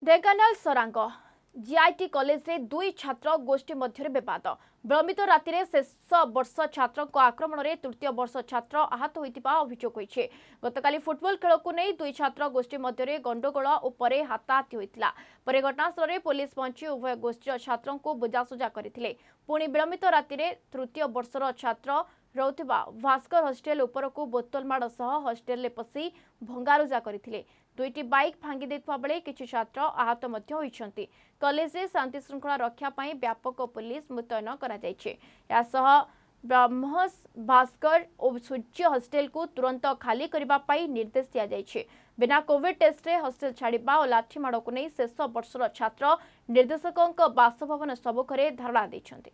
Dhenkanal Sarang GIT college रे दुई छात्र गोष्ठी मध्य विवाद विलंबित राति में शेष वर्ष छात्र आक्रमण में तृतीय वर्ष छात्र आहत होता अभियोग होइछे। गतकाली फुटबॉल खेल को नहीं दुई छात्र गोष्ठी मध्य गंडगोल और हाथाहाथी होता पर घटनास्थल में पुलिस पहुंची उभय गोष्ठी छात्रों को बुझासुझा करथिले। पुणी विलंबित राति में तृतीय वर्षर छात्र रहुथिबा भास्कर हॉस्टेल उपरकू बोतल माड़ सह हॉस्टेल पशि भंगारुजा करथिले। दुईटी बाइक भांगी देथिबा बेले किछि छात्र आहत मध्य होइछन्ति। कॉलेज रे शांति श्रृंखला रक्षा पाई व्यापक पुलिस मुतयन करा जायछे। या सह ब्रह्मस भास्कर और सूर्य हॉस्टेल को तुरंत खाली करबा पाई निर्देश दिया जायछे। बिना कोविड टेस्ट रे हॉस्टेल छाड़िबा और लाठी माड़ को नहीं शेष वर्षर छात्र निर्देशकक बासभवन सम्मुखरे धारणा दैछन्ति।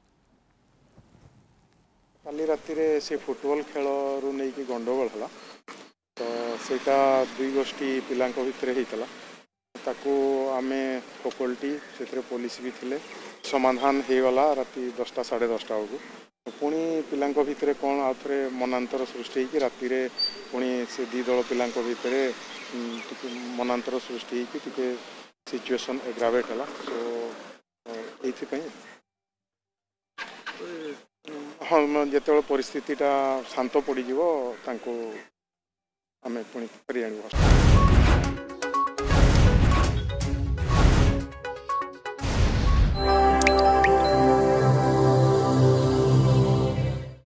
काली राति रे से फुटबॉल खेल रू नहीं कि गंडगोल हला तो सेटा दुई गोष्ठी पिलांक भितर होता ताकू आमे फैकल्टी से पुलिस भी थिले समाधान हो गला राति 10टा 10:30 बेलू पुणी पिलांक भितर कौन आउ थे मनांतर सृष्टि होगी राति रे पुणी से दी दल पिलांक भितर मनांतर सृष्टि होगी सिचुएशन एग्रावेट है सो हाँ जो परिस्थिति शांत पड़ज आम पुणी फेरी आने।